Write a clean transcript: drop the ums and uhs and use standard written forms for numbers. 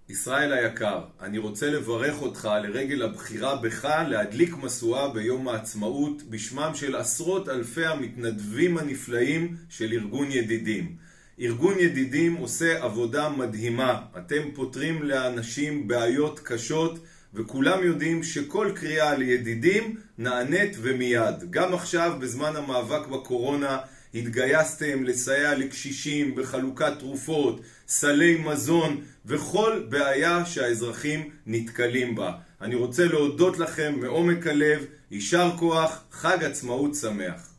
ישראל היקר, אני רוצה לברך אותך לרגל הבחירה בך להדליק משואה ביום העצמאות בשמם של עשרות אלפי המתנדבים הנפלאים של ארגון ידידים. ארגון ידידים עושה עבודה מדהימה. אתם פותרים לאנשים בעיות קשות, וכולם יודעים שכל קריאה לידידים נענית ומיד. גם עכשיו בזמן המאבק בקורונה התגייסתם לסייע לקשישים בחלוקת תרופות, סלי מזון וכל בעיה שהאזרחים נתקלים בה. אני רוצה להודות לכם מעומק הלב, יישר כוח, חג עצמאות שמח.